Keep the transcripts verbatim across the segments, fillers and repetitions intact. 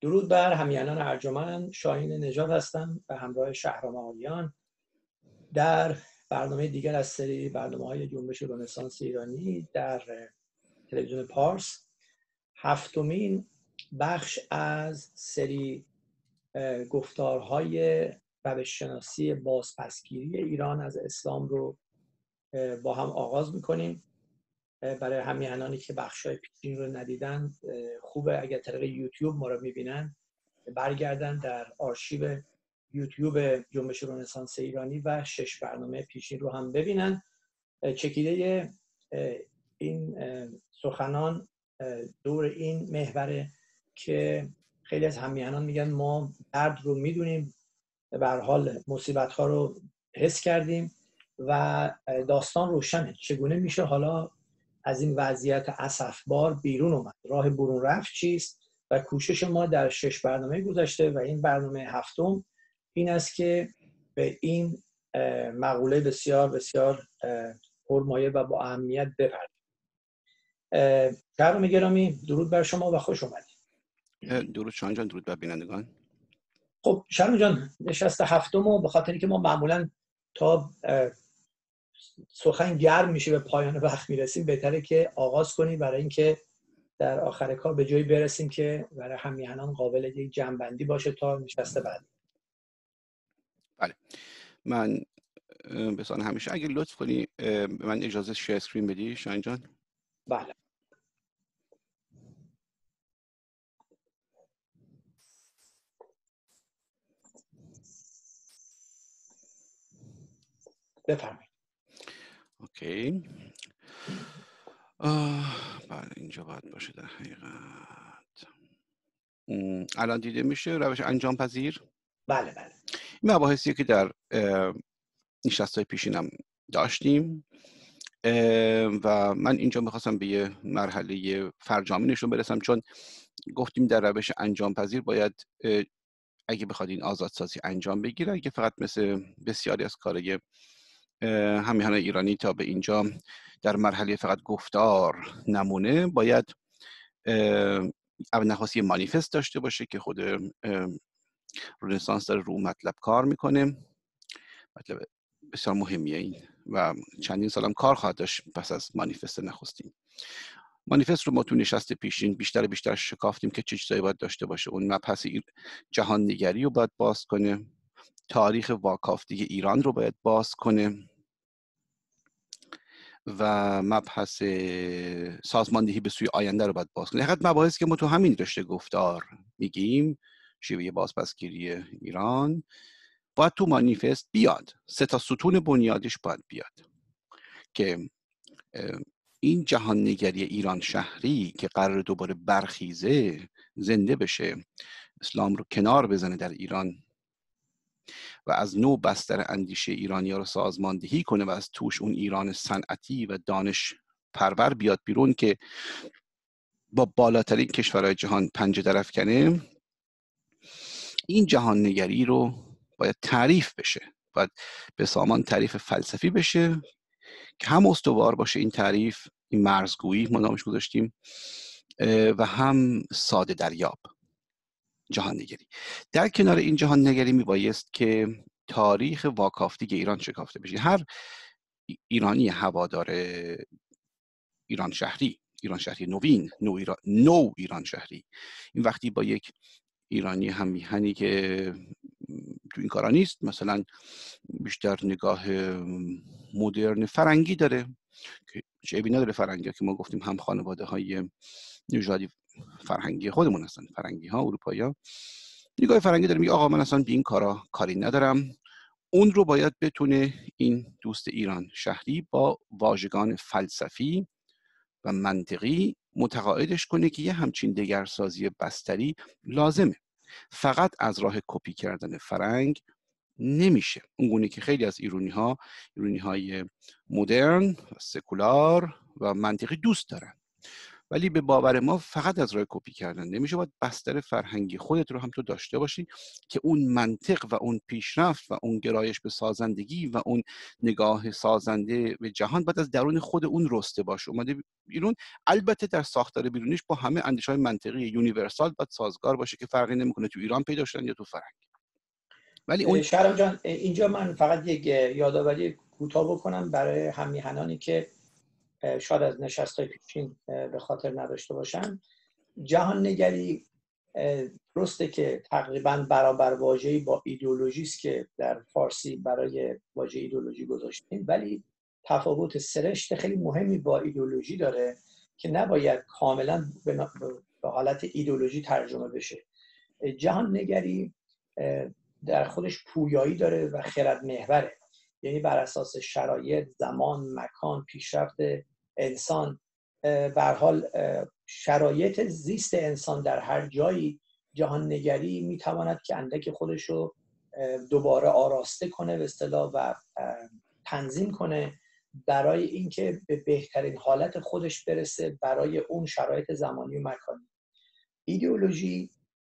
درود بر همیهنان ارجمند. شاهین نژاد هستم و همراه شهرام آقایان در برنامه دیگر از سری برنامه‌های جنبش رنسانس ایرانی در تلویزیون پارس، هفتمین بخش از سری گفتارهای روش‌شناسی بازپسگیری ایران از اسلام رو با هم آغاز میکنیم. برای همیهنانی که بخشای پیشین رو ندیدن، خوبه اگر طریق یوتیوب ما رو میبینن برگردن در آرشیو یوتیوب جنبش رنسانس ایرانی و شش برنامه پیشین رو هم ببینن. چکیده این سخنان دور این محوره که خیلی از همیهنان میگن ما درد رو میدونیم، به هر حال مصیبت ها رو حس کردیم و داستان روشنه چگونه میشه حالا از این وضعیت اسفبار بیرون اومد. راه برون رفت چیست؟ و کوشش ما در شش برنامه گذشته و این برنامه هفتم این است که به این مقوله بسیار بسیار پرمایه و با اهمیت بپردازیم. شهرام گرامی، درود بر شما و خوش اومدید. درود شاهین جان، درود بر بینندگان. خب شهرام جان، نشست هفتم و به خاطری که ما معمولا تا سخن گرم میشه به پایان وقت میرسیم، بهتره که آغاز کنیم برای اینکه در آخر کار به جایی برسیم که برای همیهنان قابل یک جمع‌بندی باشه تا نشست بعد. بله، من بسان همیشه اگه لطف کنی به من اجازه شیر اسکرین بدی شاهین جان. بله. بفرمایید. اوکی. آه، بله اینجا باید باشه در حقیقت. الان دیده میشه روش انجام پذیر؟ بله بله. این مباحثیه که در نشست‌های پیشینم داشتیم و من اینجا میخواستم به یه مرحله فرجامی نشون برسم، چون گفتیم در روش انجام پذیر باید اگه بخواد این آزادسازی انجام بگیره، اگه فقط مثل بسیاری از کارهای همیهنان ایرانی تا به اینجا در مرحله فقط گفتار نمونه، باید اول نخواست یه مانیفست داشته باشه که خود رنسانس داره رو مطلب کار میکنه. مطلب بسیار مهمیه این و چندین سالم کار خواهد داشت پس از مانیفست نخستین. مانیفست رو ما تو نشست پیشین بیشتر بیشتر شکافتیم که چه چیزایی باید داشته باشه. اون مبحث جهان نگری رو باید باز کنه، تاریخ واکافتگی ایران رو باید باز کنه و مبحث سازماندهی به سوی آینده رو باید باز کنه. حقیقت مباحثی که ما تو همین رشته گفتار میگیم، شیوه بازپسگیری ایران، باید تو مانیفست بیاد. سه تا ستون بنیادیش باید بیاد که این جهان نگری ایران شهری که قرار دوباره برخیزه، زنده بشه، اسلام رو کنار بزنه در ایران و از نو بستر اندیشه ایرانی‌ها رو سازماندهی کنه و از توش اون ایران صنعتی و دانش پرور بیاد بیرون که با بالاترین کشورهای جهان پنجه درافکنه. این جهان نگری رو باید تعریف بشه، باید به سامان تعریف فلسفی بشه که هم استوار باشه این تعریف، این مرزگویی ما نامش گذاشتیم، و هم ساده دریاب. جهان نگری در کنار این جهان نگری میبایست که تاریخ واکافتگی ایران شکافته بشه. هر ایرانی هوادار ایران شهری، ایران شهری نوین، نو ایران, نو ایران شهری، این وقتی با یک ایرانی هم میهنی که تو این کارا نیست، مثلا بیشتر نگاه مدرن فرنگی داره که چه عیبی نداره، فرنگی ها که ما گفتیم هم خانواده های نژادی فرهنگی خودمون هستن، فرنگی ها، اروپایی ها، نگاه فرنگی داره، میگه آقا من اصلا به این کارا کاری ندارم. اون رو باید بتونه این دوست ایران شهری با واژگان فلسفی و منطقی متقاعدش کنه که یه همچین دگرسازی بستری لازمه. فقط از راه کپی کردن فرنگ نمیشه. اونگونه که خیلی از ایرانی ها، ایرانی های مدرن، سکولار و منطقی دوست دارن ولی به باور ما فقط از راه کپی کردن نمیشه. باید بستر فرهنگی خودت رو هم تو داشته باشی که اون منطق و اون پیشرفت و اون گرایش به سازندگی و اون نگاه سازنده به جهان باید از درون خود اون رسته باشه، اومده بیرون. البته در ساختار بیرونیش با همه اندیشه‌های منطقی یونیورسال باید سازگار باشه که فرقی نمیکنه تو ایران پیدا شدن یا تو فرهنگ. ولی اون شهرام جان، اینجا من فقط یک یادآوری کوتاه بکنم برای هم میهنانی که شاید از نشست‌های پیشین به خاطر نداشته باشن. جهان نگری درسته که تقریبا برابر واژه‌ای با ایدئولوژی است که در فارسی برای واژه ایدئولوژی گذاشتیم، ولی تفاوت سرشت خیلی مهمی با ایدئولوژی داره که نباید کاملا به حالت ایدئولوژی ترجمه بشه. جهان نگری در خودش پویایی داره و خرد محوره، یعنی بر اساس شرایط، زمان، مکان، پیشرفت انسان، به هر حال شرایط زیست انسان در هر جایی، جهان نگری میتواند که اندک خودش رو دوباره آراسته کنه به اصطلاح و تنظیم کنه برای اینکه به بهترین حالت خودش برسه برای اون شرایط زمانی و مکانی. ایدئولوژی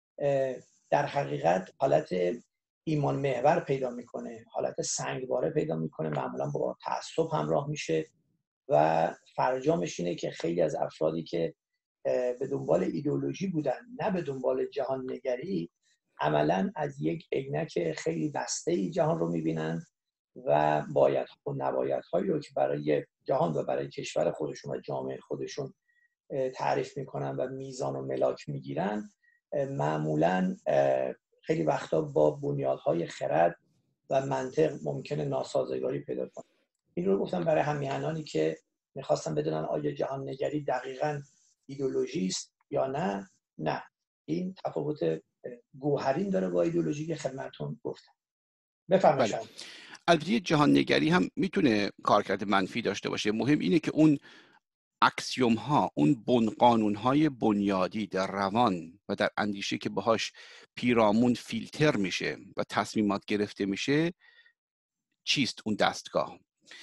در حقیقت حالت ایمان محور پیدا میکنه، حالت سنگباره پیدا میکنه، معمولا با تعصب همراه میشه و فرجامش اینه که خیلی از افرادی که به دنبال ایدئولوژی بودن نه به دنبال جهان نگری، عملا از یک عینک خیلی بسته‌ای جهان رو میبینن و باید و نبایدهایی رو که برای جهان و برای کشور خودشون و جامعه خودشون تعریف میکنن و میزان و ملاک میگیرن، معمولا خیلی وقتا با بنیادهای خرد و منطق ممکنه ناسازگاری پیدا کنه. این رو گفتم برای همیهنانی که میخواستم بدونن آیا جهان نگری دقیقاً ایدئولوژی است یا نه. نه، این تفاوت گوهرین داره با ایدئولوژی که خدمتتون گفتم. بفرمایید. بله. البته جهان نگری هم میتونه کارکرد منفی داشته باشه. مهم اینه که اون اکسیوم ها، اون بن قانون های بنیادی در روان و در اندیشه که باهاش پیرامون فیلتر میشه و تصمیمات گرفته میشه چیست اون دستگاه.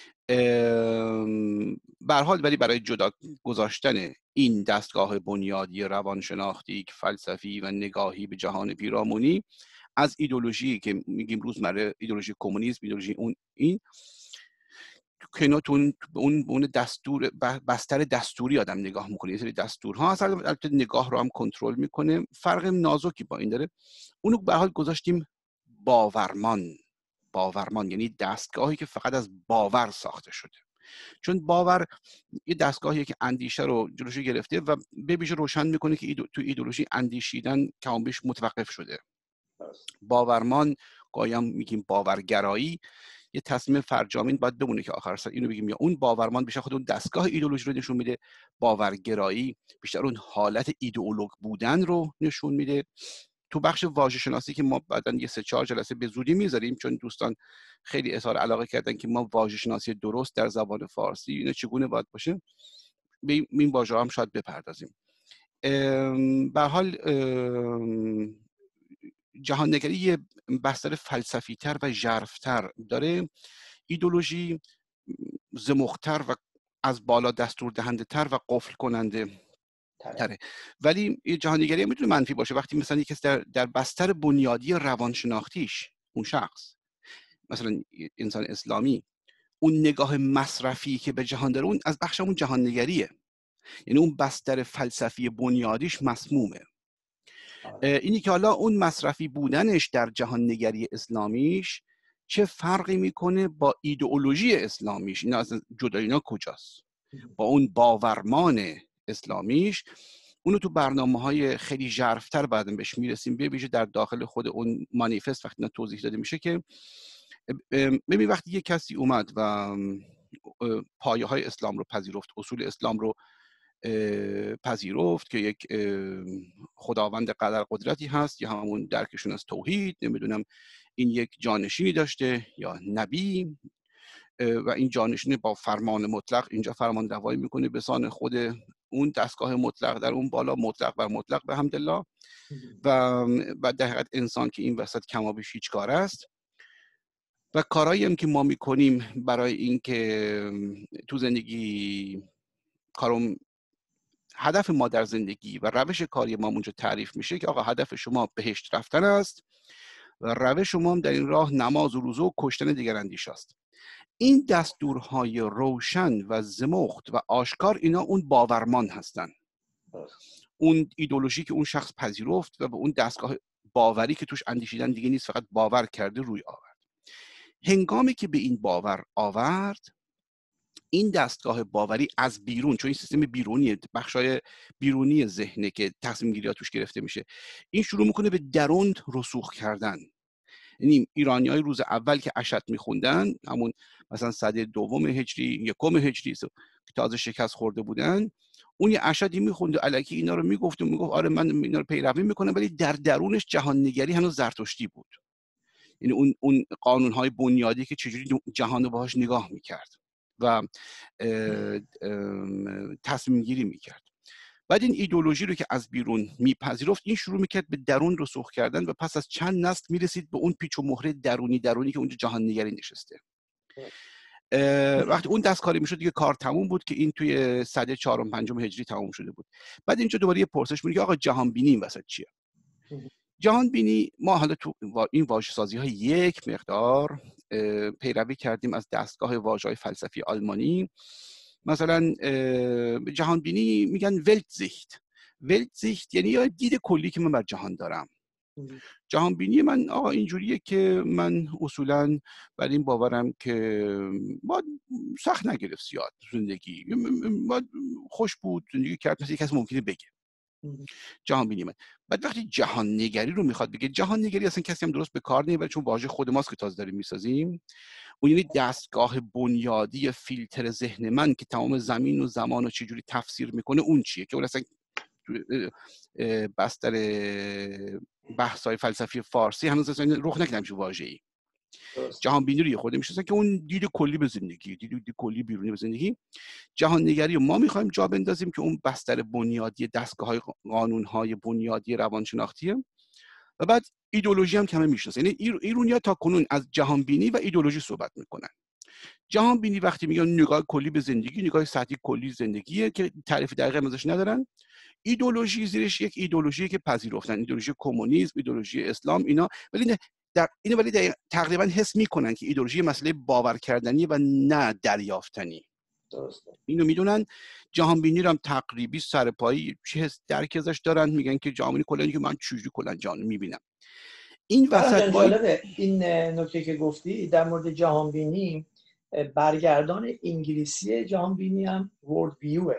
به هر حال ولی برای جدا گذاشتن این دستگاه بنیادی روانشناختی، فلسفی و نگاهی به جهان پیرامونی از ایدئولوژی که میگیم روزمره، ایدئولوژی کمونیسم، ایدئولوژی اون این که اون اون اون دستور بستر دستوری آدم نگاه میکنه، یه سری دستورها هست، البته نگاه رو هم کنترل میکنه، فرق نازکی با این داره. اونو به هر حال گذاشتیم باورمان. باورمان یعنی دستگاهی که فقط از باور ساخته شده، چون باور یه دستگاهیه که اندیشه رو جلوشو گرفته و به ویژه روشن میکنه که ایدو، تو ایدئولوژی اندیشیدن کم بیش متوقف شده. باورمان، گاهی میگیم باورگرایی، یه تصمیم فرجامین باید بمونه که آخر سر اینو بگیم یا اون. باورمان بیشتر خود اون دستگاه ایدئولوژی رو نشون میده، باورگرایی بیشتر اون حالت ایدئولوگ بودن رو نشون میده. تو بخش واژه شناسی که ما بعداً یه سه چهار جلسه به زودی میذاریم، چون دوستان خیلی اظهار علاقه کردن که ما واژه شناسی درست در زبان فارسی اینا چگونه باید باشه، به این واژه هم شاید بپردازیم. به حال جهان نگری یه بستر فلسفی تر و ژرف‌تر داره، ایدئولوژی زمختر و از بالا دستور دهنده تر و قفل کننده تره. ولی جهان نگری میتونه منفی باشه وقتی مثلا یکی در در بستر بنیادی روانشناختیش، اون شخص مثلا انسان اسلامی، اون نگاه مصرفی که به جهان داره، اون از بخش اون جهان نگریه، یعنی اون بستر فلسفی بنیادیش مسمومه. اینی که حالا اون مصرفی بودنش در جهان نگری اسلامیش چه فرقی میکنه با ایدئولوژی اسلامیش، اینا اصلا جدا اینا کجاست، با اون باورمان اسلامیش. اونو تو برنامه‌های خیلی ژرف‌تر بعداً بهش میرسیم، به ویژه در داخل خود اون مانیفست وقتی اینا توضیح داده میشه که ببین وقتی یک کسی اومد و پایه‌های اسلام رو پذیرفت، اصول اسلام رو پذیرفت که یک خداوند قدر قدرتی هست یا همون درکشون از توحید، نمیدونم این یک جانشینی داشته یا نبی و این جانشین با فرمان مطلق اینجا فرمان روایی میکنه به سان خود اون دستگاه مطلق در اون بالا، مطلق بر مطلق به حمدالله، و بعد در حقیقت انسان که این وسط کمابیش هیچ کار است و کارهایی هم که ما میکنیم برای این که تو زندگی کارم هدف ما در زندگی و روش کاری ما اونجا تعریف میشه که آقا هدف شما بهشت رفتن است و روش شما هم در این راه نماز و روزه و کشتن دیگر اندیش است. این دستورهای روشن و زمخت و آشکار اینا اون باورمان هستن، اون ایدئولوژی که اون شخص پذیرفت و به اون دستگاه باوری که توش اندیشیدن دیگه نیست، فقط باور کرده روی آورد. هنگامی که به این باور آورد، این دستگاه باوری از بیرون، چون این سیستم بیرونیه، بخشای بیرونی ذهنه که تصمیم گیری ها توش گرفته میشه، این شروع میکنه به درون رسوخ کردن. یعنی ایرانیای روز اول که اشعت میخوندن، همون مثلا سده دوم هجری، یکم هجری که تازه شکست خورده بودن، اون یه اشعتی میخوند و الکی اینا رو میگفت و میگفت آره من اینا رو پیروی میکنم، ولی در درونش جهان نگری هنوز زرتشتی بود. یعنی اون اون قانون های بنیادی که چجوری جهان رو باهاش نگاه میکرد و تصمیم گیری میکرد. بعد این ایدئولوژی رو که از بیرون میپذیرفت، این شروع میکرد به درون رسوخ کردن و پس از چند نسل میرسید به اون پیچ و مهره درونی درونی که اونجا جهان نگری نشسته. وقتی اون دست کاری میشد دیگه کار تموم بود، که این توی سده چهارم پنجم هجری تموم شده بود. بعد اینجا دوباره یه پرسش بود که آقا جهان بینی این وسط چیه؟ جهان بینی، ما حالا تو این واژه سازی های یک مقدار پیروی کردیم از دستگاه واژه‌های فلسفی آلمانی. مثلا جهان بینی میگن ولتزیcht. ولتزیcht یعنی یه دید کلی که من بر جهان دارم. جهان بینی من آقا اینجوریه که من اصولا بر این باورم که باید سخت نگرفت زیاد زندگی، باید خوش بود زندگی کرد، مثل کسی ممکنه بگه جهان بینی من. بعد وقتی جهان نگری رو میخواد بگه، جهان نگری اصلا کسی هم درست به کار نمیبره، چون واژه خود ماست که تازه داریم میسازیم. اون یعنی دستگاه بنیادی فیلتر ذهن من که تمام زمین و زمان رو چجوری تفسیر میکنه، اون چیه که اون اصلا بستر بحث‌های فلسفی فارسی هنوز اصلا رخ نکرده همچین واژه‌ای. جهان بینی رو خود میشناسن که اون دید کلی به زندگی، دید, دید کلی بیرونی به زندگی. جهان نگری رو ما میخوایم جا بندازیم که اون بستر بنیادی دستگاه‌های قانون‌های بنیادی روانشناختیه. و بعد ایدئولوژی هم کمه میشناسن. یعنی ایرونیا تا کنون از جهان بینی و ایدئولوژی صحبت میکنن. جهان بینی وقتی میگن نگاه کلی به زندگی، نگاه سطحی کلی زندگیه که تعریف دقیقی ازش ندارن. ایدئولوژی زیرش یک ایدئولوژی که پذیرفتن، ایدئولوژی کمونیسم، ایدئولوژی اسلام، اینا ولی در اینو ولی در تقریبا حس میکنن که ایدئولوژی مسئله باور کردنی و نه دریافتنی. درسته. اینو میدونن. جهان بینی رو هم تقریبی سرپایی چه حس درک ازش دارن، میگن که جهان بینی کلا که من چجوری کلا جهان میبینم. این وسط جالبه این نکته که گفتی در مورد جهان بینی. برگردان انگلیسی جهان بینی هم ورد ویوه.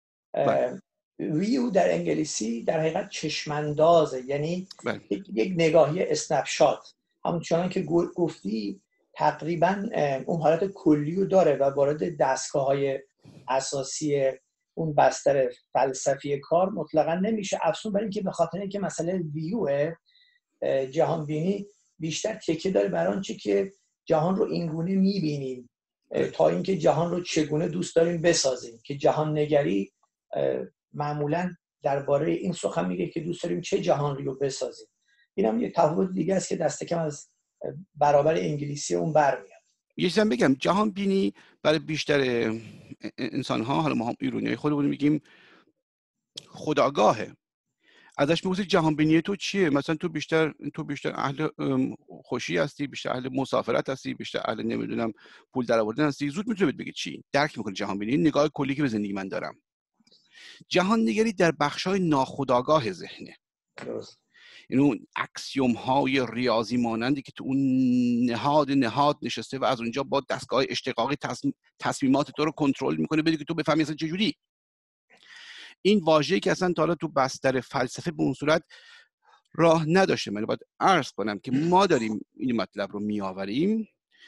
ویو در انگلیسی در حقیقت چشماندازه، یعنی یک،, یک نگاهی اسنپ شات. همونچنان که گفتی تقریبا اون حالت کلی رو داره و وارد دستگاه‌های اساسی اون بستر فلسفی کار مطلقا نمیشه. افسون بر این که به خاطر اینکه مسئله ویوه، جهان بینی بیشتر تکیه داره بر آنچه که جهان رو اینگونه میبینیم تا اینکه جهان رو چگونه دوست داریم بسازیم، که جهان نگری معمولا درباره این سخن میگه که دوست داریم چه جهان رو بسازیم. این هم یه تفاوت دیگه است که دست کم از برابر انگلیسی اون برمیاد. یه چیزم بگم، جهان بینی برای بیشتر انسان ها، حالا ما هم ایرانیای خودمون میگیم خودآگاهه. ازش میپرسی جهان بینی تو چیه؟ مثلا تو بیشتر تو بیشتر اهل خوشی هستی، بیشتر اهل مسافرت هستی، بیشتر اهل نمیدونم پول درآوردن هستی، زود میتونه بگه چی. درک میکنه جهان بینی نگاه کلی که به زندگی من دارم. جهان نگری در بخشای ناخودآگاه ذهنه. درست. این اون اکسیوم های ریاضی مانندی که تو اون نهاد نهاد نشسته و از اونجا با دستگاه اشتقاقی تصمیمات تو رو کنترل میکنه بدون که تو بفهمی اصلا چجوری. این واژه‌ای که اصلا تا حالا تو بستر فلسفه به اون صورت راه نداشته. من باید عرض کنم که ما داریم این مطلب رو میآوریم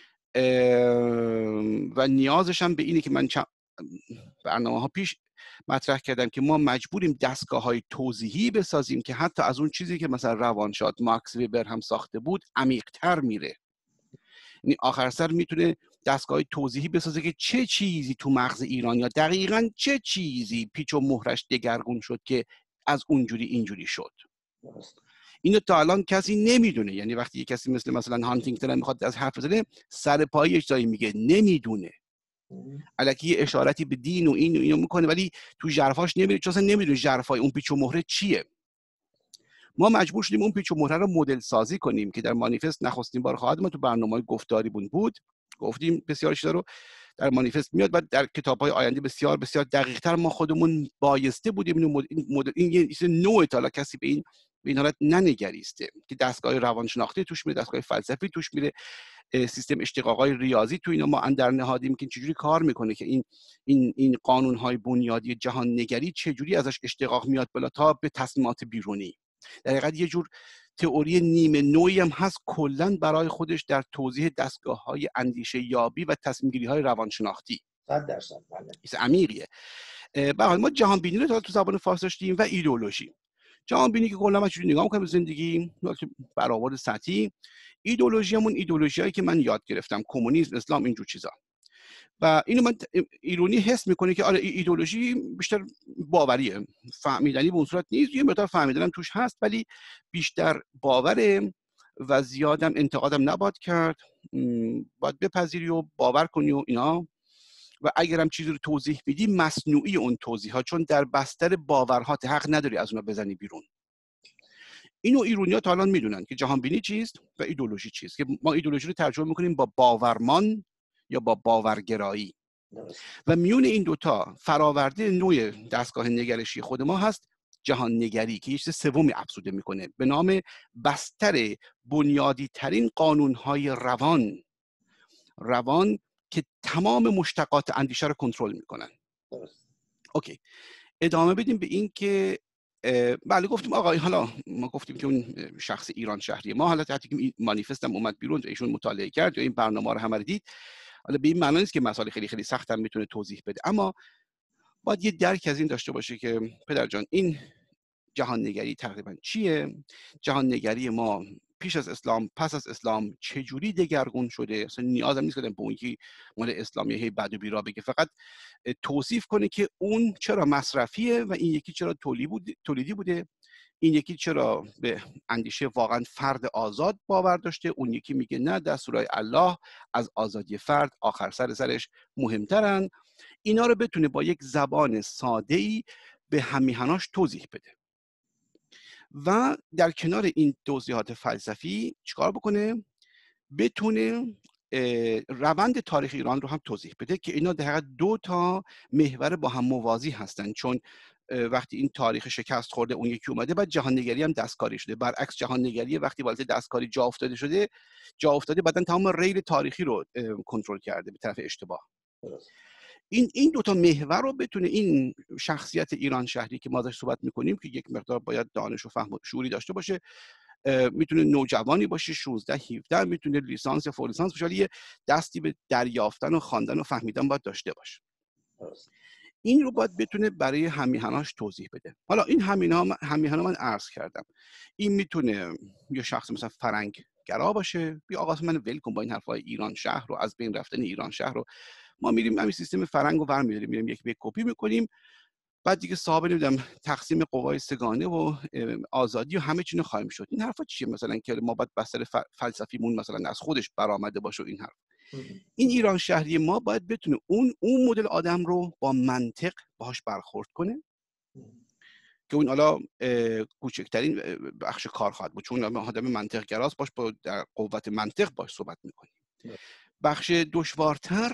و نیازش هم به اینه که من برنامه ها پیش مطرح کردم که ما مجبوریم دستگاه های توضیحی بسازیم که حتی از اون چیزی که مثلا روانشاد ماکس وبر هم ساخته بود عمیق‌تر میره. یعنی آخر سر میتونه دستگاه های توضیحی بسازه که چه چیزی تو مغز ایرانیا دقیقاً چه چیزی پیچ و مهرش دگرگون شد که از اونجوری اینجوری شد. اینو تا الان کسی نمیدونه. یعنی وقتی کسی مثل مثلا هانتینگتون میخواد از حرف بزنه، سر پای یک جایی میگه نمیدونه. الکی اشارتی به دین و این و اینو میکنه ولی تو ژرفاش نمیره، چون اصلا نمیدونه ژرفای اون پیچ و مهره چیه. ما مجبور شدیم اون پیچ و مهره رو مدل سازی کنیم که در مانیفست نخستین بار خواهد ما تو برنامه‌های گفتاری بود گفتیم بسیار چیزا رو در مانیفست میاد و در کتاب‌های آینده بسیار بسیار دقیق‌تر ما خودمون بایسته بودیم اینو این مدل این یه چیز نوع تا کسی به این به این حالت ننگریسته که دستگاه روانشناختی توش میره، دستگاه فلسفی توش میره، سیستم اشتقاق‌های ریاضی تو اینا ما اندر نهادیم که چجوری کار میکنه که این این این قانون‌های بنیادی جهان نگری چجوری ازش اشتقاق میاد بالا تا به تصمیمات بیرونی. در حقیقت یه جور تئوری نیمه نوعی هم هست کلا برای خودش در توضیح دستگاه‌های اندیشه یابی و تصمیم گیری‌های روانشناختی. صد درصد بله. چیز عمیقیه. به حال ما جهان بینی رو تو زبان فارسی داشتیم و ایدئولوژی. جهان بینی که کلا ما چجوری نگاه می‌کنیم به زندگی، برآورد سطحی. ایدئولوژی همون ایدئولوژیایی که من یاد گرفتم، کمونیسم، اسلام، اینجور چیزا. و اینو من ایرونی حس میکنه که آره ایدئولوژی بیشتر باوریه، فهمیدنی به اون صورت نیست، یه مقدار فهمیدنم توش هست ولی بیشتر باوره و زیادم انتقادم نباید کرد، باید بپذیری و باور کنی و اینا. و اگرم چیزی رو توضیح بدی مصنوعی اون توضیح ها، چون در بستر باورهات حق نداری از اونها بزنی بیرون. اینو ایرونی‌ها تا الان میدونن که جهان بینی چیست و ایدئولوژی چیست، که ما ایدئولوژی رو ترجمه میکنیم با باورمان یا با باورگرایی. و میون این دوتا فراورده نوع دستگاه نگرشی خود ما هست جهان نگری که یه چیز سومی افزوده میکنه به نام بستر بنیادی ترین قانون‌های روان روان که تمام مشتقات اندیشه رو کنترل میکنن. اوکی، ادامه بدیم به این که بله گفتیم آقا حالا ما گفتیم که اون شخص ایران شهری ما، حالا حتی که این مانیفست هم اومد بیرون ایشون مطالعه کرد یا این برنامه رو هم دید، حالا به این معنی نیست که مسائل خیلی خیلی سخت هم میتونه توضیح بده، اما باید یه درک از این داشته باشه که پدر جان این جهان نگری تقریبا چیه، جهان نگری ما پیش از اسلام پس از اسلام چجوری دگرگون شده. اصلا نیاز هم نیست که به اون که مال اسلامی هی بد و بیرا بگه، فقط توصیف کنه که اون چرا مصرفیه و این یکی چرا تولیدی بوده، این یکی چرا به اندیشه واقعا فرد آزاد باور داشته، اون یکی میگه نه دستورای الله از آزادی فرد آخر سر سرش مهمترن. اینا رو بتونه با یک زبان ساده‌ای به هممیهناش توضیح بده و در کنار این توضیحات فلسفی چیکار بکنه؟ بتونه روند تاریخ ایران رو هم توضیح بده که اینا در حقیقت دو تا محور با هم موازی هستن، چون وقتی این تاریخ شکست خورده اون یکی اومده بعد جهان نگری هم دستکاری شده، برعکس جهان نگری وقتی بالای دستکاری جا افتاده شده جا افتاده بعدن تمام ریل تاریخی رو کنترل کرده به طرف اشتباه. این این دو تا محور رو بتونه این شخصیت ایران شهری که ما ازش صحبت میکنیم که یک مقدار باید دانش و فهم و شعوری داشته باشه، میتونه نوجوانی باشه شانزده هفده، میتونه لیسانس یا فوق لیسانس باشه، یه دستی به دریافتن و خواندن و فهمیدن باید داشته باشه. این رو باید بتونه برای هممیهناش توضیح بده. حالا این هممیهنا هممیهنا من عرض کردم این میتونه یه شخص مثلا فرنگ گرا باشه، بیا آقا من ول کن با این حرفای ایران شهر رو، از بین رفتن ایران شهر رو، ما میریم همین سیستم فرنگ رو برمی‌داریم میریم یک به کپی میکنیم، بعد دیگه صاحب نمیدونم تقسیم قوای سگانه و آزادی و همه چی رو خواهیم شد. این حرفا چیه مثلا که ما باید بستر فلسفیمون مثلا از خودش برآمده باشه این حرف. این ایران شهری ما باید بتونه اون اون مدل آدم رو با منطق باهاش برخورد کنه که اون حالا کوچکترین بخش کار خواهد بود، چون آدم منطق گراست باش با در قوت منطق باش صحبت میکنیم. بخش دشوارتر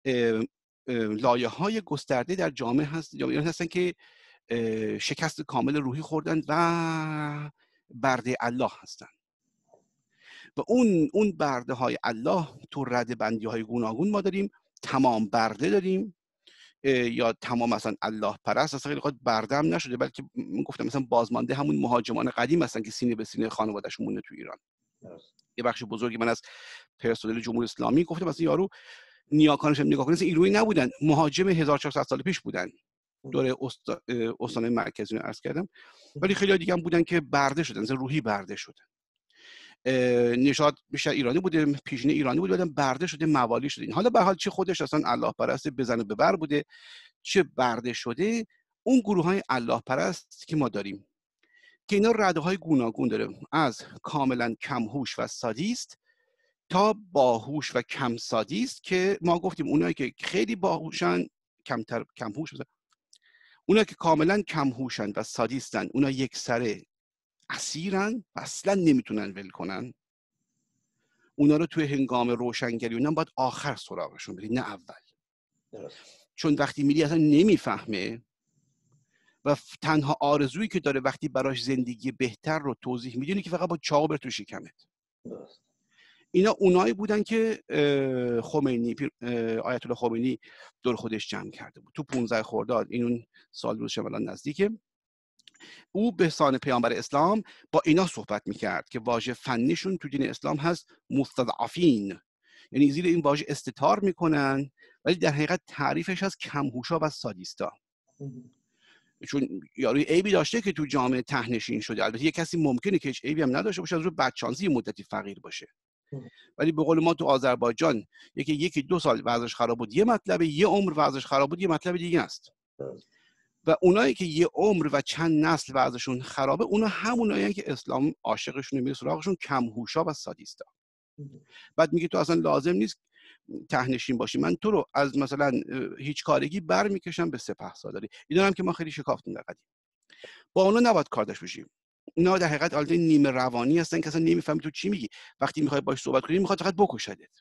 لایه های گسترده در جامعه هست جامعه هستن که شکست کامل روحی خوردن و برده الله هستن و اون اون برده های الله تو رده بندی های گوناگون ما داریم. تمام برده داریم یا تمام مثلا الله پرست، اصلا خیلی خود برده هم نشده بلکه من گفتم مثلا بازمانده همون مهاجمان قدیم هستن که سینه به سینه خانواده‌شون مونده تو ایران. یه بخش بزرگی من از پرسنل جمهوری اسلامی گفتم مثلا یارو نیاکانش هم نگاه کنید ایرانی نبودن، مهاجم هزار و چهارصد سال پیش بودن، دوره استان مرکزی رو عرض کردم، ولی خیلی دیگه هم بودن که برده شدن، مثلا روحی برده شدن. نشاد بیشتر ایرانی بوده، پیشینه ایرانی بوده، بعدم برده شده، موالی شده. حالا به حال چه خودش اصلا الله پرست بزن و ببر بوده، چه برده شده، اون گروه های الله پرست که ما داریم که اینا رده های گوناگون داره، از کاملا کم هوش و سادیست تا باهوش و کم سادیست که ما گفتیم اونایی که خیلی باهوشن کمتر کم هوش، اونایی که کاملا کم هوشن و سادیستن اونا یک سره اسیرن و اصلا نمیتونن ول کنن. اونا رو توی هنگام روشنگری اونا باید آخر سراغشون بری نه اول. درست. چون وقتی میری اصلا نمیفهمه و تنها آرزویی که داره وقتی براش زندگی بهتر رو توضیح میدونی که فقط با چاقو بره تو شکمت. درست. اینا اونایی بودن که خمینی آیت الله خمینی دور خودش جمع کرده بود تو پانزده خرداد، این اون سال روز شمالان نزدیکه. او به سان پیامبر اسلام با اینا صحبت میکرد که واژه فنیشون تو دین اسلام هست مستضعفین، یعنی زیر این واژه استتار میکنن، ولی در حقیقت تعریفش هست کمهوشا و سادیستا. چون یاروی عیبی داشته که تو جامعه تهنشین شده. البته یه کسی ممکنه که هیچ عیبی هم نداشته باشه، از رو بدشانسی مدتی فقیر باشه، ولی به قول ما تو آذربایجان یکی یکی دو سال وضعش خراب بود یه مطلبه، یه عمر وضعش خراب بود یه مطلب دیگه است. و اونایی که یه عمر و چند نسل وضعشون خرابه اونا همونایی که اسلام عاشقشون میره سراغشون کمهوشا و سادیستا. بعد میگه تو اصلا لازم نیست تهنشین باشی، من تو رو از مثلا هیچ کارگی بر میکشم به سپهسالاری. اینا هم که ما خیلی شکافتیم در قدیم. با اونا نباید کار داشته باشیم. اینا در حقیقت البته نیمه روانی هستن که اصلا نمیفهمی تو چی میگی. وقتی میخوای باهاش صحبت کنی میخواد فقط بکشدت.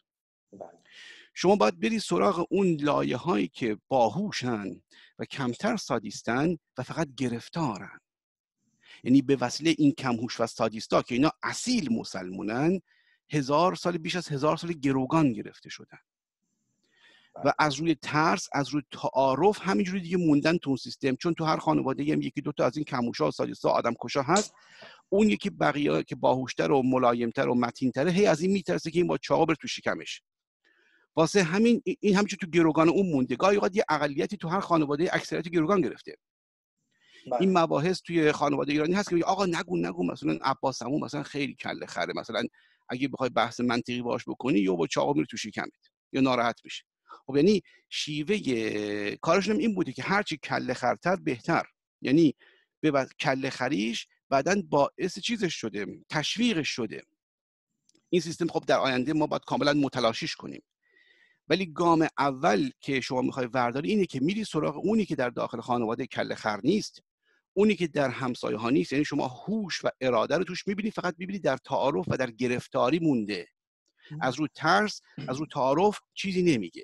شما باید بری سراغ اون لایه هایی که باهوشن و کمتر سادیستن و فقط گرفتارن. یعنی به وسیله این کمهوش و سادیستا که اینا اصیل مسلمونن، هزار سال بیش از هزار سال گروگان گرفته شدن و از روی ترس، از روی تعارف همینجوری دیگه موندن تو اون سیستم. چون تو هر خانواده هم یکی دو تا از این کمهوشا و سادیستا آدم کشا هست، اون یکی بقیه که باهوشتر و ملایمتر و متینتره هی از این میترسه که این با چاقو بره تو شکمش. واسه همین این همینجوری تو گروگان اون مونده. گاهی اوقات یه اقلیتی تو هر خانواده اکثریت گروگان گرفته. بله. این مباحث توی خانواده ایرانی هست که آقا نگو نگو مثلا عباس عمو مثلا خیلی کله خره، مثلا اگه بخوای بحث منطقی باهاش بکنی یا با چاقو میره تو شکمت یا ناراحت میشه. خب یعنی شیوه کارشون این بوده که هرچی کله خرتر بهتر، یعنی به کله خریش بعدن باعث چیزش شده، تشویقش شده. این سیستم خب در آینده ما باید کاملا متلاشیش کنیم. ولی گام اول که شما میخوای ورداری اینه که میری سراغ اونی که در داخل خانواده کله خر نیست، اونی که در همسایه ها نیست. یعنی شما هوش و اراده رو توش میبینی، فقط میبینی در تعارف و در گرفتاری مونده. از رو ترس، از رو تعارف چیزی نمیگه.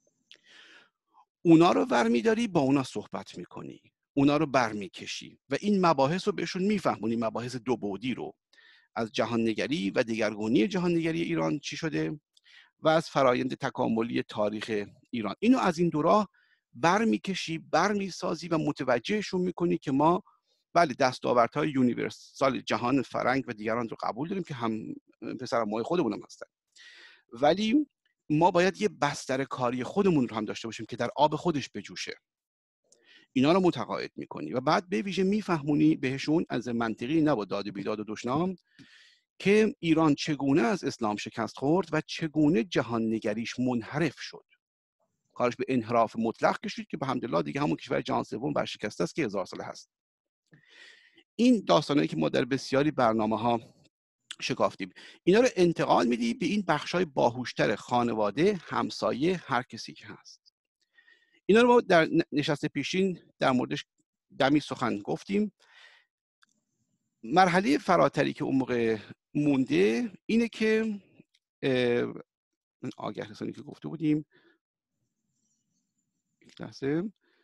اونا رو برمیداری، با اونا صحبت میکنی، اونا رو برمیکشی و این مباحث رو بهشون میفهمونی. مباحث دو بعدی رو از جهان نگری و دگرگونی جهان نگری ایران چی شده و از فرایند تکاملی تاریخ ایران. اینو از این دو راه برمیکشی، برمیسازی و متوجهشون میکنی که ما بله دستاوردهای یونیورسال جهان فرنگ و دیگران رو قبول داریم که هم پسرمای خودمون هم هستن، ولی ما باید یه بستر کاری خودمون رو هم داشته باشیم که در آب خودش بجوشه. اینا رو متقاعد میکنی و بعد به ویژه میفهمونی بهشون از منطقی نه با داد و بیداد و دشنام که ایران چگونه از اسلام شکست خورد و چگونه جهان نگریش منحرف شد. کارش به انحراف مطلق کشید که به حمدالله دیگه همون کشور جهان سوم برشکسته است که هزار ساله هست. این داستانایی که ما در بسیاری برنامه‌ها شکافتیم، اینا رو انتقال میدی به این بخشای باهوشتر خانواده، همسایه، هر کسی که هست. اینا رو ما در نشست پیشین در موردش دمی سخن گفتیم. مرحله فراتری که اون موقع مونده اینه که آگه رسانی که گفته بودیم، یک لحظه،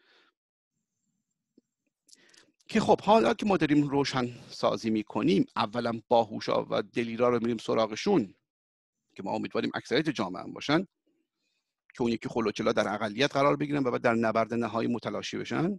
که خب حالا که ما داریم روشن سازی میکنیم، اولا باهوشا و دلیرا رو میریم سراغشون که ما امیدواریم اکثریت جامعه هم باشن که اون یکی خلوچلا در اقلیت قرار بگیرن و بعد در نبرد نهایی متلاشی بشن،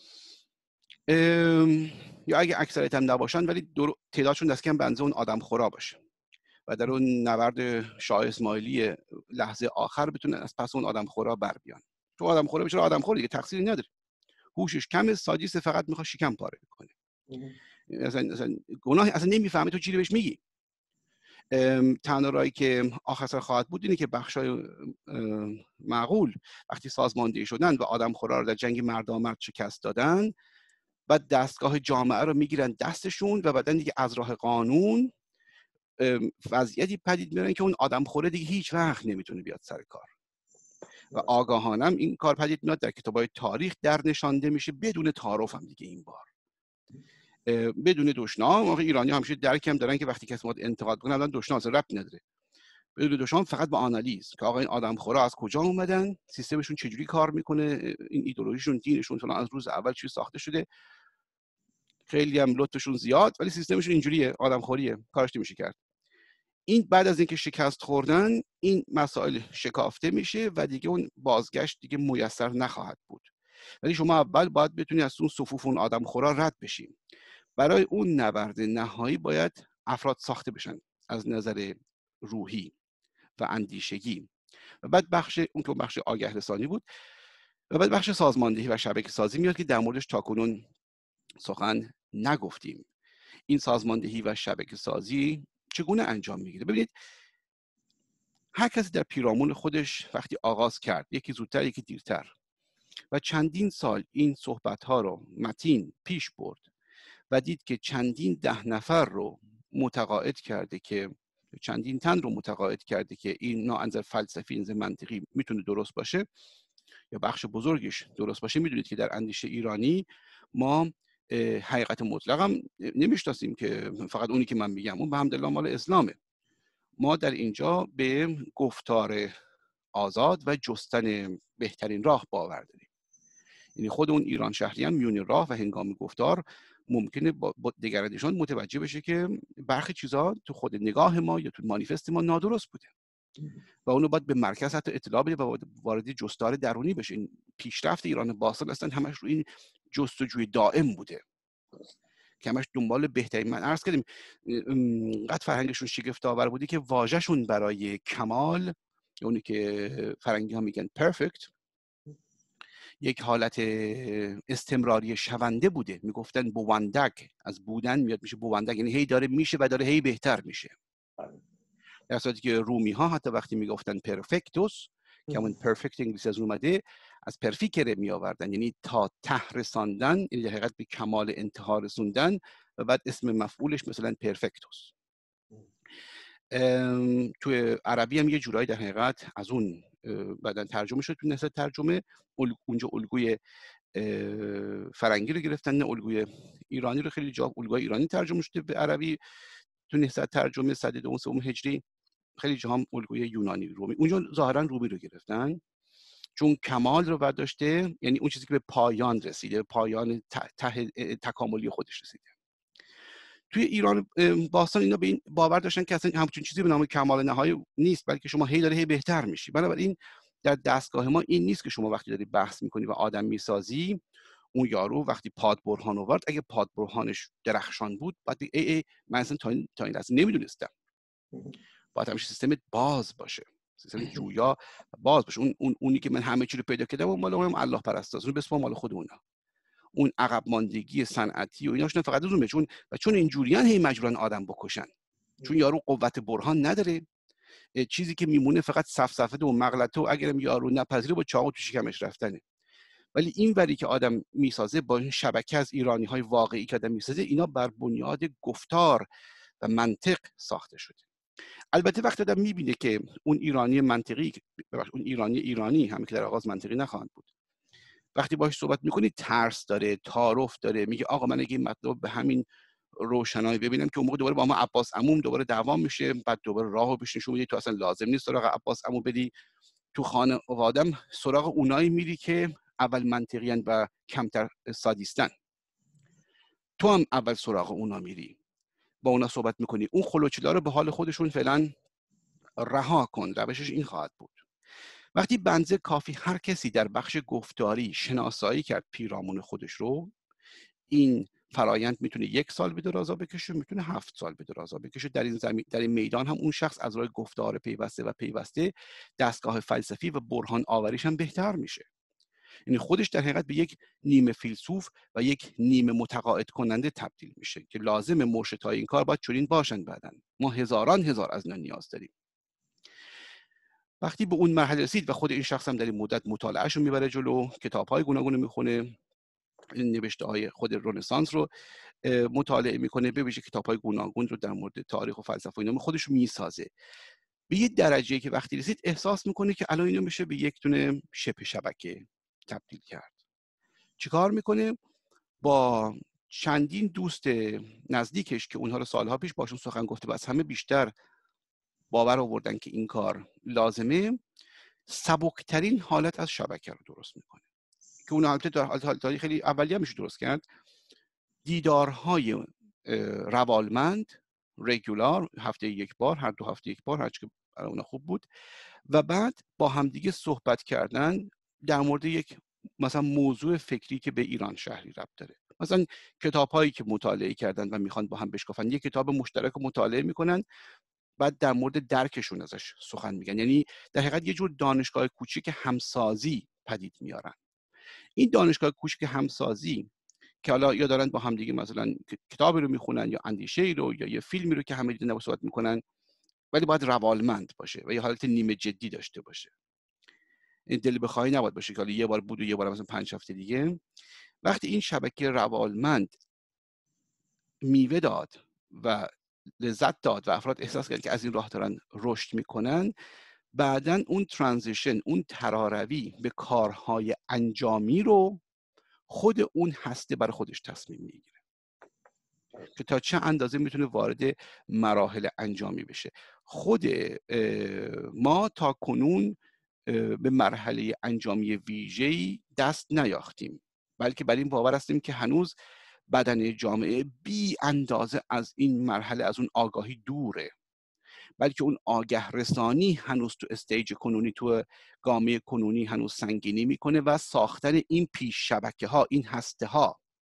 یا اگه اکثریت هم نباشن ولی تعدادشون دست کم بنزه اون آدم خورا باشه و در اون نبرد شاه اسماعیلی لحظه آخر بتونن از پس اون آدم خورا بر بیان. تو آدم خورا بشه آدم خور دیگه تقصیری نداره، هوشش کمه، سادیست، فقط میخواد شکم پاره کنه. اصلا اصلا گناه اصلا نمیفهمه تو چی رو بهش میگی. تنها راهی که آخر سر خواهد بود اینه که بخشای معقول وقتی سازماندهی شدن و آدم خورا رو در جنگ مردامرد شکست دادن، بعد دستگاه جامعه رو میگیرن دستشون و بعدن دیگه از راه قانون وضعیتی پدید میارن که اون آدم خوره دیگه هیچ وقت نمیتونه بیاد سر کار و آگاهانم این کار پدید میاد، در کتابای تاریخ در نشانده میشه بدون تعارف هم دیگه. این بار بدون دشنام. واقعا ایرانی همیشه درک هم دارن که وقتی کسی ما انتقاد کنه الان دشنام اصلا ربطی نداره، بدون دشنام فقط با آنالیز که آقا این آدم خورا از کجا اومدن، سیستمشون چجوری کار میکنه، این ایدئولوژیشون، دینشون فلان از روز اول چی ساخته شده. خیلی هم لطفشون زیاد ولی سیستمشون اینجوریه، آدم خوریه، کارش نمیشه کرد. این بعد از اینکه شکست خوردن این مسائل شکافته میشه و دیگه اون بازگشت دیگه میسر نخواهد بود. ولی شما اول باید بتونی از اون صفوف اون آدم خورا رد بشین. برای اون نبرد نهایی باید افراد ساخته بشن از نظر روحی و اندیشگی. و بعد بخش اون که بخش آگه رسانی بود و بعد بخش سازماندهی و شبکه سازی میاد که در موردش تاکنون سخن نگفتیم. این سازماندهی و شبکه سازی چگونه انجام میگیره؟ ببینید هر کسی در پیرامون خودش وقتی آغاز کرد، یکی زودتر یکی دیرتر، و چندین سال این صحبت ها رو متین پیش برد و دید که چندین ده نفر رو متقاعد کرده که چندین تن رو متقاعد کرده که این نه انظر فلسفی انظر منطقی میتونه درست باشه یا بخش بزرگش درست باشه. میدونید که در اندیشه ایرانی ما حقیقت مطلق هم نمیشناسیم که فقط اونی که من میگم اون به حمدالله مال اسلامه. ما در اینجا به گفتار آزاد و جستن بهترین راه باور داریم. یعنی خود اون ایران شهری هم میون راه و هنگام گفتار ممکنه با دگرانشان متوجه بشه که برخی چیزها تو خود نگاه ما یا تو مانیفست ما نادرست بوده و اونو باید به مرکز حتی اطلاع بده و وارد جستار درونی بشه. این پیشرفت ایران باستان اصلا همش روی این جستجوی دائم بوده که همش دنبال بهترین. من عرض کردیم قد فرهنگشون شگفت آور بودی که واژه‌شون برای کمال، اونی که فرنگی ها میگن پرفکت، یک حالت استمراری شونده بوده. میگفتن بوندک، از بودن میاد میشه بوندک، یعنی هی داره میشه و داره هی بهتر میشه. در صورتی که رومی ها حتی وقتی میگفتن پرفکتوس که همون پرفکت انگلیسی از اومده، از پرفیکره می آوردن، یعنی تا ته رساندن، یعنی در حقیقت به کمال انتها رسوندن و بعد اسم مفعولش مثلا پرفکتوس. توی عربی هم یه جورایی در حقیقت از اون بعدن ترجمه شد. تو نسل ترجمه اونجا الگوی فرنگی رو گرفتن، نه الگوی ایرانی رو. خیلی جا الگوی ایرانی ترجمه شده به عربی تو نسل ترجمه صده دوم سوم هجری، خیلی جا هم الگوی یونانی رومی. اونجا ظاهرا رومی رو گرفتن چون کمال رو برداشته، یعنی اون چیزی که به پایان رسیده، پایان ته تکاملی خودش رسیده. توی ایران باستان اینا به این باور داشتن که اصلا همچین چیزی به نام کمال نهایی نیست، بلکه شما هی داره هی بهتر میشی. بنابراین در دستگاه ما این نیست که شما وقتی داری بحث میکنی و آدم میسازی، اون یارو وقتی پاد برهان آورد، اگه پاد برهانش درخشان بود بعد ای ای من اصلا تا این تا این لحظه نمیدونستم. باید همیشه سیستم باز باشه، سیستم جویا باز باشه. اون اون اونی که من همه چی رو پیدا کردم اون مال اونم الله پرستاست، اون بسپار مال خودمونه. اون عقب ماندگی صنعتی و ایناشون فقط از اون چون و چون اینجوریان هی مجبورن آدم بکشن، چون یارو قوت برهان نداره. چیزی که میمونه فقط سفسفه و مغلطه و اگرم یارو نپذیره با چاقو تو شکمش رفتنه. ولی این وری که آدم میسازه با این شبکه از ایرانی های واقعی که آدم میسازه، اینا بر بنیاد گفتار و منطق ساخته شده. البته وقتی آدم میبینه که اون ایرانی منطقی، اون ایرانی ایرانی هم که در آغاز منطقی نخواهند بود، وقتی باهاش صحبت میکنی ترس داره، تعارف داره، میگه آقا من اگه این مطلب به همین روشنایی ببینم که اون موقع دوباره با ما عباس عموم دوباره دعوا میشه، بعد دوباره راهو پیش نشون میدی تو اصلا لازم نیست سراغ عباس عمو بدی، تو خانواده‌ام سراغ اونایی میری که اول منطقیان و کمتر سادیستن، تو هم اول سراغ اونا میری، با اونا صحبت میکنی. اون خلوچلا رو به حال خودشون فعلا رها کن. روشش این خواهد بود. وقتی بنزه کافی هر کسی در بخش گفتاری شناسایی کرد پیرامون خودش رو، این فرایند میتونه یک سال به درازا بکشه، میتونه هفت سال به درازا بکشه. در این زمین، در این میدان هم اون شخص از راه گفتار پیوسته و پیوسته دستگاه فلسفی و برهان آوریش هم بهتر میشه. یعنی خودش در حقیقت به یک نیمه فیلسوف و یک نیمه متقاعد کننده تبدیل میشه که لازم مرشدهای این کار باید چنین باشن. بعدن ما هزاران هزار از اینا نیاز داریم. وقتی به اون مرحله رسید و خود این شخص هم در این مدت مطالعه‌شو میبره جلو، کتاب‌های گوناگون میخونه، نوشته های خود رنسانس رو مطالعه میکنه، به ویژه کتاب های گوناگون رو در مورد تاریخ و فلسفه و اینا خودش میسازه. به یه درجه که وقتی رسید احساس میکنه که الان اینو میشه به یک دونه شبه شبکه تبدیل کرد. چیکار میکنه؟ با چندین دوست نزدیکش که اونها رو سالها پیش باشون سخن گفته و از همه بیشتر باور آوردن که این کار لازمه، سبکترین حالت از شبکه رو درست میکنه که اون البته در حالت خیلی اولیه میشه درست کرد. دیدارهای روالمند، رگولار، هفته یک بار، هر دو هفته یک بار، هر چی که برای اون خوب بود، و بعد با همدیگه صحبت کردن در مورد یک مثلا موضوع فکری که به ایران شهری ربط داره. مثلا کتاب‌هایی که مطالعه کردن و میخوان با هم بشکافن، یک کتاب مشترک رو مطالعه میکنن، بعد در مورد درکشون ازش سخن میگن. یعنی در حقیقت یه جور دانشگاه کوچیک همسازی پدید میارن. این دانشگاه کوچیک همسازی که حالا یا دارن با هم دیگه مثلا کتابی رو میخونن یا اندیشه‌ای رو یا یه فیلمی رو که همه دیدن و صحبت میکنن، ولی باید روالمند باشه و یه حالت نیمه جدی داشته باشه. این دل بخواهی نباید باشه که حالا یه بار بود و یه بار مثلا پنج هفته دیگه. وقتی این شبکه روالمند میوه داد و لذت داد و افراد احساس کردن که از این راه دارن رشد میکنن، بعدن اون ترانزیشن، اون تراروی به کارهای انجامی رو خود اون هسته برای خودش تصمیم میگیره که تا چه اندازه میتونه وارد مراحل انجامی بشه. خود ما تا کنون به مرحله انجامی ویژه‌ای دست نیافتیم، بلکه بر این باور هستیم که هنوز بدن جامعه بی اندازه از این مرحله، از اون آگاهی دوره، بلکه اون آگه رسانی هنوز تو استیج کنونی، تو گامه کنونی هنوز سنگینی میکنه و ساختن این پیش شبکه ها، این هسته ها.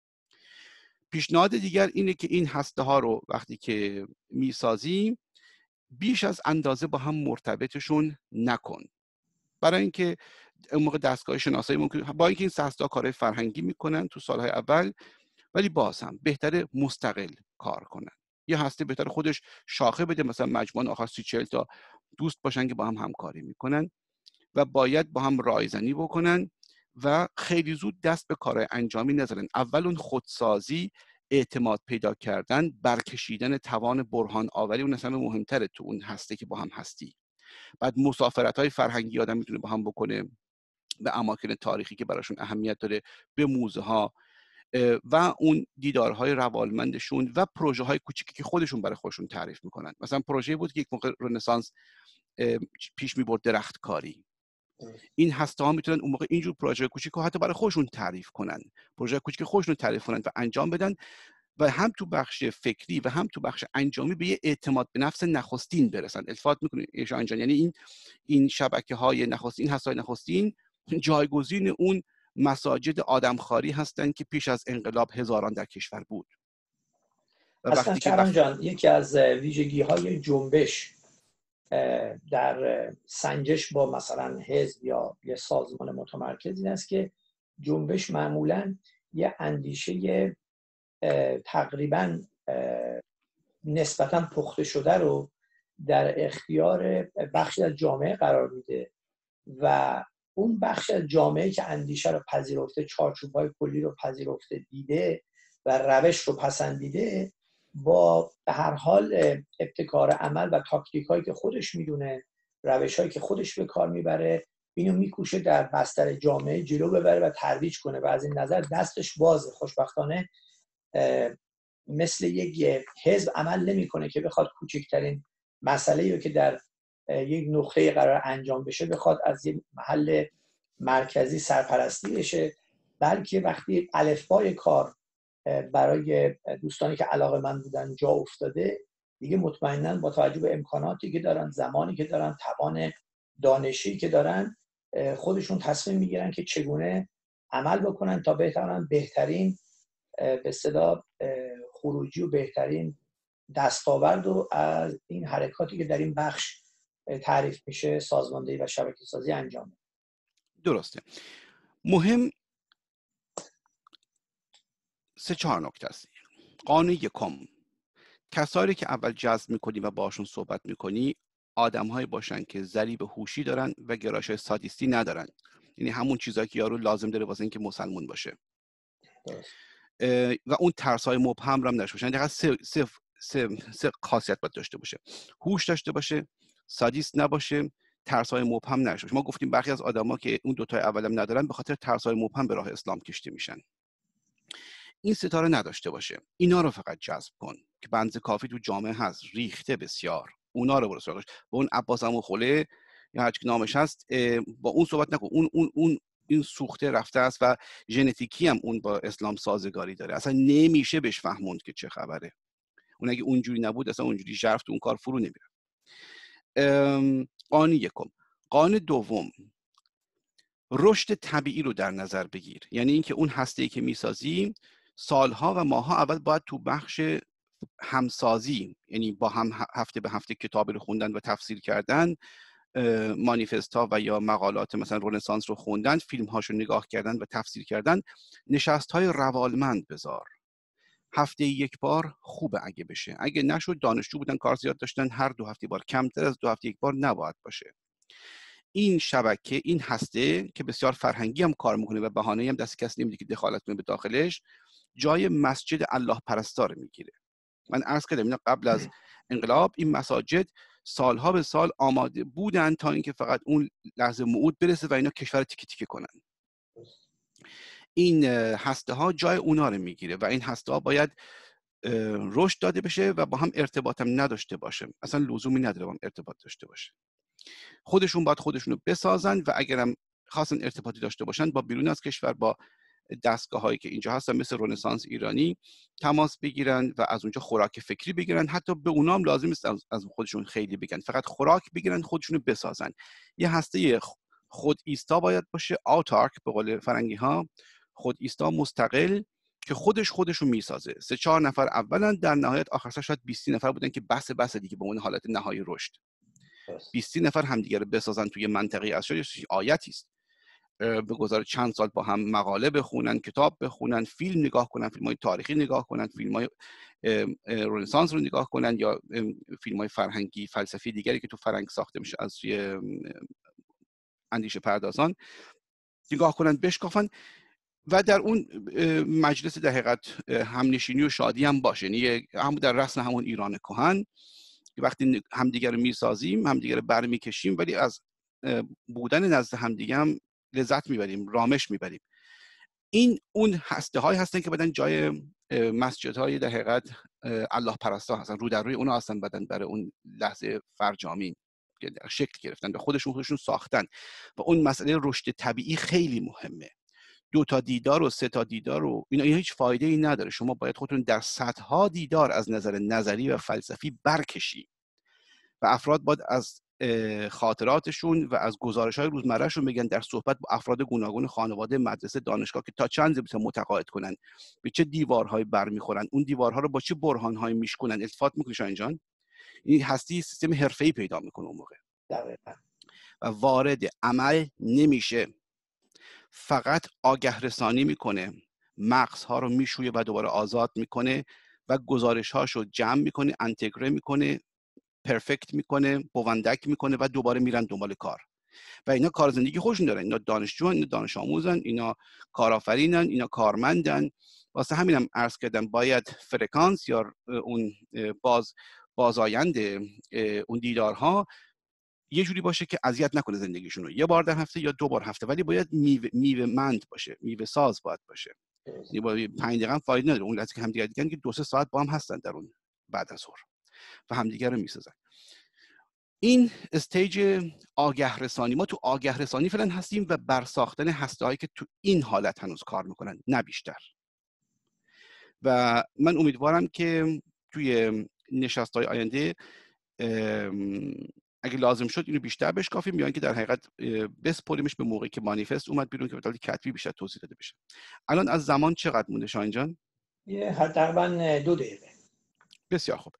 پیشنهاد دیگر اینه که این هسته ها رو وقتی که میسازیم بیش از اندازه با هم مرتبطشون نکن، برای اینکه اون موقع دستگاه شناسایی ممکن، با اینکه این هسته ها کارهای فرهنگی میکنن تو سالهای اول، ولی باز هم بهتره مستقل کار کنن. یه هسته بهتره خودش شاخه بده، مثلا مجموعه آخر سی چهل تا دوست باشن که با هم همکاری میکنن و باید با هم رایزنی بکنن و خیلی زود دست به کارهای انجامی نذارن. اول اون خودسازی، اعتماد پیدا کردن، برکشیدن توان برهان آوری اون اصلا مهمتره تو اون هسته که با هم هستی. بعد مسافرت های فرهنگی آدم میتونه با هم بکنه به اماکن تاریخی که براشون اهمیت داره، به موزه ها و اون دیدارهای روالمندشون و پروژه های کوچیکی که خودشون برای خودشون تعریف میکنن. مثلا پروژه بود که یک موقع رنسانس پیش میبرد، درخت کاری. این هسته ها میتونن اون موقع اینجور پروژه کوچیک رو حتی برای خودشون تعریف کنن، پروژه کوچیک خودشون تعریف کنن و انجام بدن و هم تو بخش فکری و هم تو بخش انجامی به یه اعتماد به نفس نخستین برسن. التفات میکنه ایشان جان، یعنی این این شبکه های نخستین، هسته های نخستین جایگزین اون مساجد آدمخواری هستند که پیش از انقلاب هزاران در کشور بود. اصلا شهرام جان، یکی از ویژگی های جنبش در سنجش با مثلا حزب یا یه سازمان متمرکز این است که جنبش معمولا یه اندیشه تقریبا نسبتا پخته شده رو در اختیار بخشی از جامعه قرار میده و اون بخش از جامعه که اندیشه رو پذیرفته، چارچوب‌های کلی رو پذیرفته دیده و روش رو پسندیده، با به هر حال ابتکار عمل و تاکتیکایی که خودش میدونه، روش‌هایی که خودش به کار میبره، اینو میکوشه در بستر جامعه جلو ببره و ترویج کنه و از این نظر دستش بازه. خوشبختانه مثل یک حزب عمل نمیکنه که بخواد کوچکترین مسئله‌ای رو که در یک نقطه قرار انجام بشه بخواد از یک محل مرکزی سرپرستی بشه، بلکه وقتی الفبای کار برای دوستانی که علاقه‌مند بودن جا افتاده، دیگه مطمئناً با توجه به امکاناتی که دارن، زمانی که دارن، توان دانشی که دارن، خودشون تصمیم میگیرن که چگونه عمل بکنن تا بتونن بهترین به اصطلاح خروجی و بهترین دستاورد و از این حرکاتی که در این بخش تعریف میشه سازماندهی و شبکه سازی انجام بده. درسته. مهم سه چهار نکته است. قانون یکم، کسایی که اول جذب میکنی و باشون صحبت میکنی آدم‌هایی باشن که ضریب هوشی دارن و گرایش‌های سادیستی ندارن. یعنی همون چیزایی که یارو لازم داره واسه اینکه مسلمون باشه. و اون ترس‌های مبهم رو هم داشته باشه. یعنی سه سه سه سه خاصیت باید داشته باشه: هوش داشته باشه، سادیست نباشه، ترس‌های مبهم نداشته باشه. ما گفتیم برخی از آدما که اون دو تا اولم ندارن به خاطر ترس‌های مبهم به راه اسلام کشیده میشن. این ستاره نداشته باشه. اینا رو فقط جذب کن که بنز کافی تو جامعه هست، ریخته بسیار. اونا رو برو سراغش. با اون عباس عموخله یا هر چی نامش هست با اون صحبت نکن. اون اون اون این سوخته رفته است و ژنتیکی هم اون با اسلام سازگاری داره. اصلا نمیشه بهش فهموند که چه خبره. اون اگه اونجوری نبود اصلا اونجوری ژرف تو اون کار فرو نمیره. قانون یکم. قانون دوم، رشد طبیعی رو در نظر بگیر. یعنی اینکه اون هسته‌ای که میسازیم سالها و ماها اول باید تو بخش همسازی، یعنی با هم هفته به هفته کتاب رو خوندن و تفسیر کردن، مانیفست ها و یا مقالات مثلا رنسانس رو خوندن، فیلم هاشو نگاه کردن و تفسیر کردن، نشست های روالمند بذار. هفته یک بار خوبه اگه بشه. اگه نشد، دانشجو بودن کار زیاد داشتن، هر دو هفته بار، کمتر از دو هفته یک بار نباید باشه. این شبکه، این هسته که بسیار فرهنگی هم کار میکنه و بهانه‌ای هم دست کسی نمیده که دخالت کنه به داخلش، جای مسجد الله پرستار میگیره. من عرض کردم اینا قبل از انقلاب این مساجد سالها به سال آماده بودن تا اینکه فقط اون لحظه موعود برسه و اینا کشور تیکه تیکه کنن. این هسته ها جای اونا رو میگیره و این هسته ها باید رشد داده بشه و با هم ارتباط هم نداشته باشه. اصلا لزومی نداره با هم ارتباط داشته باشه. خودشون باید خودشونو بسازن و اگرم خواستن ارتباطی داشته باشن با بیرون از کشور، با دستگاه هایی که اینجا هستن مثل رنسانس ایرانی تماس بگیرن و از اونجا خوراک فکری بگیرن. حتی به اونا هم لازم نیست از خودشون خیلی بگن، فقط خوراک بگیرن، خودشونو بسازن. یه هسته خود ایستا باید باشه، آوتارک به قول فرنگی ها، خود ایستا، مستقل، که خودش خودشو میسازه. سه چهار نفر اولن، در نهایت آخرش شاید بیست نفر بودن که بس بس دیگه به اون حالت نهایی رشد. بیست نفر همدیگه رو بسازن توی منطقه از شاید آیتی است. به گذار چند سال با هم مقاله بخونن، کتاب بخونن، فیلم نگاه کنن، فیلم‌های تاریخی نگاه کنن، فیلم‌های رنسانس رو نگاه کنن یا فیلم‌های فرهنگی فلسفی دیگری که تو فرهنگ ساخته میشه از سوی اندیشه پردازان نگاه کنن، بشکافن و در اون مجلس در حقیقت همنشینی و شادی هم باشه. یعنی هم در رسم همون ایران کهن که وقتی همدیگه رو میسازیم، همدیگه رو برمیکشیم، ولی از بودن نزد همدیگه هم لذت میبریم، رامش میبریم. این اون هسته های هستن که بدن جای مسجد های در حقیقت الله پرستا هستن، رو در روی اونا هستن، بدن برای اون لحظه فرجامی که شکل گرفتن و خودشون خودشون ساختن. و اون مسئله رشد طبیعی خیلی مهمه. دو تا دیدار و سه تا دیدار و اینا هیچ فایده ای نداره. شما باید خودتون در صدها دیدار از نظر نظری و فلسفی برکشی و افراد باید از خاطراتشون و از گزارش‌های روزمرهشون بگن، در صحبت با افراد گوناگون خانواده، مدرسه، دانشگاه، که تا چند میتونن متقاعد کنن به چه دیوارهایی برمیخورن، اون دیوارها رو با چه برهان‌هایی میشکنن. التفات میکنی شاهین جان؟ این هستی سیستم حرفه‌ای پیدا میکنه اون موقع دقیقاً و وارد عمل نمیشه، فقط آگه رسانی میکنه، مغزها رو میشویه و دوباره آزاد میکنه و گزارش‌هاشو جمع میکنه، انتگره میکنه، پرفکت میکنه، بوندک میکنه و دوباره میرن دنبال کار. و اینا کار زندگی خودشون دارن. اینا دانشجوان، اینا دانش آموزن، اینا کارآفرینن، اینا کارمندن. واسه همینم عرض کردم باید فرکانس یا اون باز بازآیند اون دیدارها یه جوری باشه که اذیت نکنه زندگیشون رو. یه بار در هفته یا دو بار هفته، ولی باید میوه میوه مند باشه، میوه ساز باید باشه. یعنی با پنج دقیقه فایده نداره. اون لحظه که همدیگه دیدن که دو سه ساعت با هم هستن در اون بعد از ظهر و همدیگه رو میسازن. این استیج آگه رسانی. ما تو آگه رسانی فعلا هستیم و برساختن هسته‌هایی که تو این حالت هنوز کار میکنن، نه بیشتر. و من امیدوارم که توی نشست‌های آینده اگه لازم شد اینو بیشتر بشکافیم، یا اینکه در حقیقت بسپاریمش به موقعی که مانیفست اومد بیرون که به طور کتبی بیشتر توضیح داده بشه. الان از زمان چقدر مونده شاهین جان؟ یه تقریبا دو دقیقه. بسیار خوب.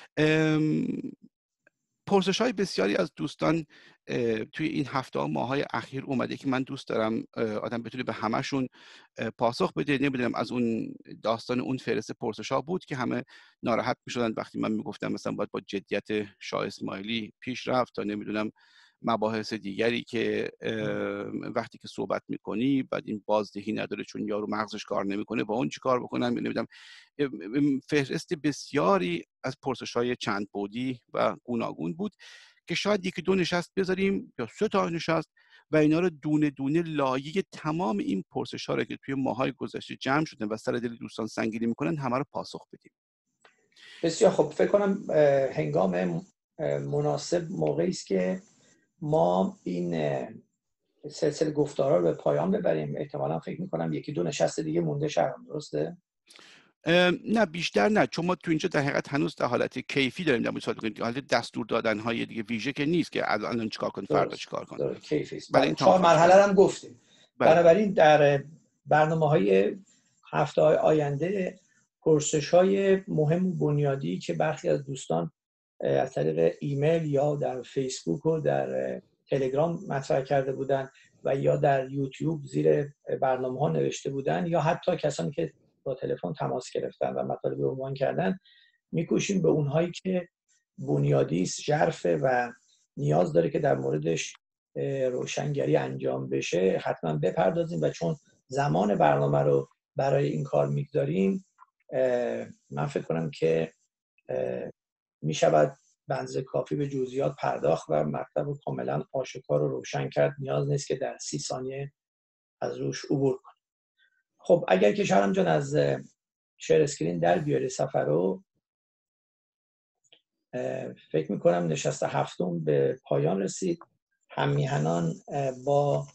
پرسش های بسیاری از دوستان توی این هفته ها ماهای اخیر اومده که من دوست دارم آدم بتونه به همشون پاسخ بده. نمیدونم از اون داستان اون فهرست پرسش ها بود که همه ناراحت میشدن وقتی من میگفتم مثلا باید با جدیت شاه اسماعیلی پیش رفت، تا نمیدونم مباحث دیگری که وقتی که صحبت میکنی بعد این بازدهی نداره چون یارو مغزش کار نمیکنه با اون چی کار بکنم نمیدونم. فهرست بسیاری از پرسش‌های چند بعدی و گوناگون بود که شاید یکی دو نشست بذاریم یا سه تا نشست و اینا رو دونه دونه لایه تمام این پرسش‌ها رو که توی ماهای گذشته جمع شدن و سر دل دوستان سنگینی میکنن همه رو پاسخ بدیم. بسیار خب. فکر کنم هنگام مناسب موقعی است که ما این سلسله گفتارها رو به پایان ببریم. احتمالاً فکر می‌کنم یکی دو نشست دیگه مونده شهرام، درسته؟ نه بیشتر نه، چون ما تو اینجا در حقیقت هنوز در حالت کیفی داریم در مورد حالت دستور دادن های دیگه ویژه که نیست که الان چیکار کن فردا چیکار کن. درست، کیفی است. برای این چهار مرحله هم گفتیم. بله. بنابراین در برنامه‌های هفته‌های آینده پرسش‌های مهم و بنیادی که برخی از دوستان از طریق ایمیل یا در فیسبوک و در تلگرام مطرح کرده بودن و یا در یوتیوب زیر برنامه‌ها نوشته بودن یا حتی کسانی که با تلفن تماس گرفتن و مطالب رو عنوان کردن، می‌کوشیم به اونهایی که بنیادی است، ژرفه و نیاز داره که در موردش روشنگری انجام بشه حتما بپردازیم. و چون زمان برنامه رو برای این کار می‌گذاریم، من فکر کنم که می‌شود به اندازه کافی به جزئیات پرداخت و مطلب رو کاملا آشکار و روشن کرد. نیاز نیست که در سی ثانیه از روش عبور کنیم. خب اگر که شهرام جان از شیر اسکرین در بیاری صفحه رو، فکر میکنم نشست هفتم به پایان رسید. هم میهنان با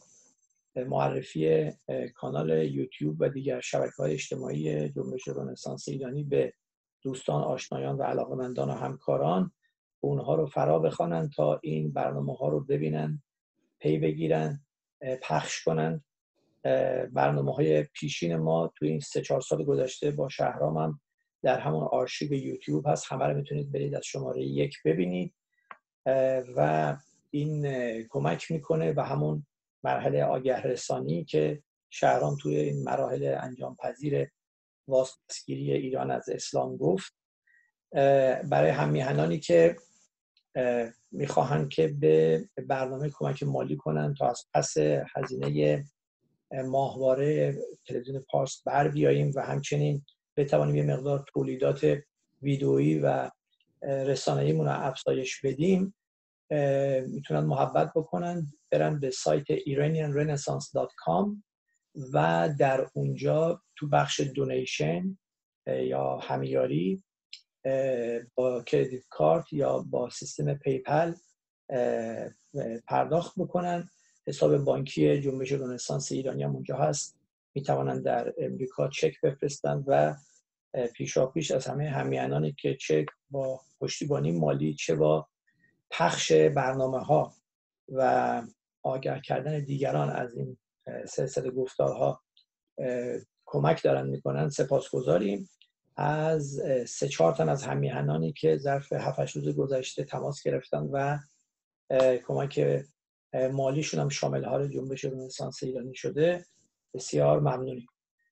معرفی کانال یوتیوب و دیگر شبکه‌های اجتماعی جنبش رنسانس ایرانی به دوستان، آشنایان و علاقه‌مندان و همکاران اونها رو فرا بخوانند تا این برنامه‌ها رو ببینن، پی بگیرن، پخش کنن. برنامه‌های پیشین ما توی این سه چهار سال گذشته با شهرام هم در همون آرشیو یوتیوب هست، همه رو میتونید برید از شماره یک ببینید و این کمک میکنه و همون مرحله آگه رسانی که شهرام توی این مراحل انجام پذیر واسطه‌گیری ایران از اسلام گفت، برای هم میهنانی که میخواهند که به برنامه کمک مالی کنن تا از پس هزینه ماهواره تلویزیون پارس بر بیاییم و همچنین بتوانیم یه مقدار تولیدات ویدئویی و رسانه‌ایمون رو افزایش بدیم، میتونن محبت بکنن، برن به سایت ایرانیان رنسانس دات کام و در اونجا تو بخش دونیشن یا همیاری با کردیت کارت یا با سیستم پیپل پرداخت بکنن. حساب بانکی جنبش رنسانس ایرانی هم اونجا هست، میتوانن در امریکا چک بفرستن و پیشاپیش از همه همیهنانی که چه با پشتیبانی مالی چه با پخش برنامه‌ها و آگاه کردن دیگران از این سلسله گفتارها کمک دارن میکنن سپاسگزاریم. از سه چهار تن از همیهنانی که ظرف هفت هشت روز گذشته تماس گرفتن و کمک مالیشون هم شامل حال جنبش رنسانس ایرانی شده بسیار ممنونیم.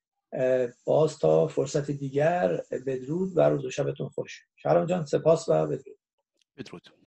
باز تا فرصت دیگر بدرود و روز و شبتون خوش. شهرام جان سپاس و بدرود. بدرود.